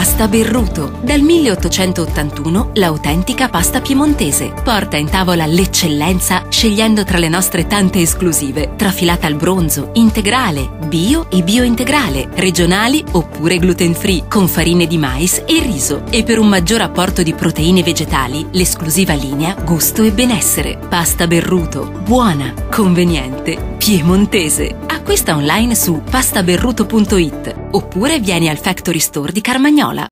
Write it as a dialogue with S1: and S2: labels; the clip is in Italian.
S1: Pasta Berruto. Dal 1881 l'autentica pasta piemontese. Porta in tavola l'eccellenza scegliendo tra le nostre tante esclusive. Trafilata al bronzo, integrale, bio e biointegrale, regionali oppure gluten free, con farine di mais e riso. E per un maggior apporto di proteine vegetali, l'esclusiva linea Gusto e Benessere. Pasta Berruto. Buona, conveniente, piemontese. Acquista online su pastaberruto.it oppure vieni al Factory Store di Carmagnola.